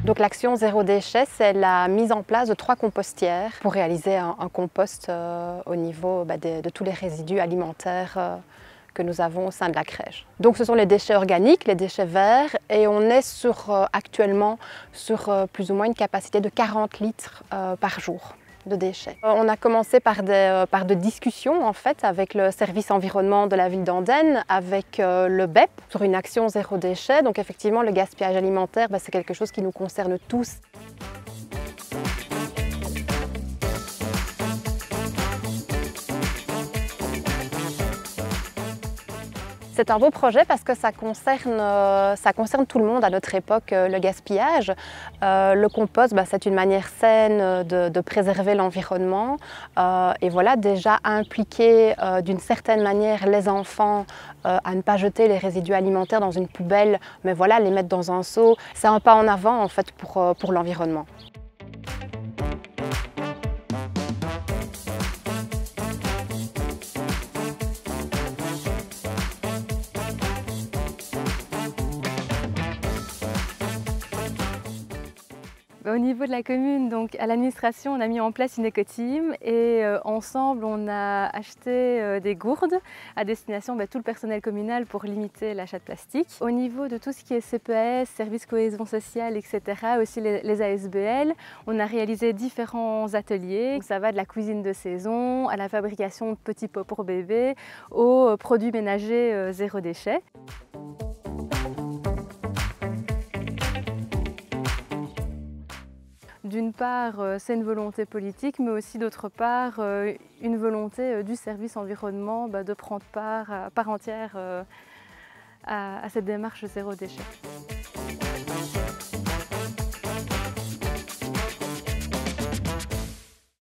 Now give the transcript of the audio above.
Donc l'action zéro déchet, c'est la mise en place de 3 compostières pour réaliser un compost au niveau de tous les résidus alimentaires que nous avons au sein de la crèche. Donc ce sont les déchets organiques, les déchets verts, et on est actuellement sur plus ou moins une capacité de 40 litres par jour de déchets. On a commencé par des discussions en fait avec le service environnement de la ville d'Andenne, avec le BEP sur une action zéro déchet. Donc effectivement le gaspillage alimentaire, c'est quelque chose qui nous concerne tous. C'est un beau projet parce que ça concerne tout le monde à notre époque, le gaspillage. Le compost, c'est une manière saine de préserver l'environnement et voilà, déjà impliquer d'une certaine manière les enfants à ne pas jeter les résidus alimentaires dans une poubelle, mais voilà, les mettre dans un seau, c'est un pas en avant en fait pour l'environnement. Au niveau de la commune, donc à l'administration, on a mis en place une éco-team et ensemble, on a acheté des gourdes à destination de tout le personnel communal pour limiter l'achat de plastique. Au niveau de tout ce qui est CPS, services cohésion sociale, etc., aussi les ASBL, on a réalisé différents ateliers. Donc, ça va de la cuisine de saison à la fabrication de petits pots pour bébés aux produits ménagers zéro déchet. D'une part, c'est une volonté politique, mais aussi d'autre part, une volonté du service environnement de prendre part entière à cette démarche zéro déchet.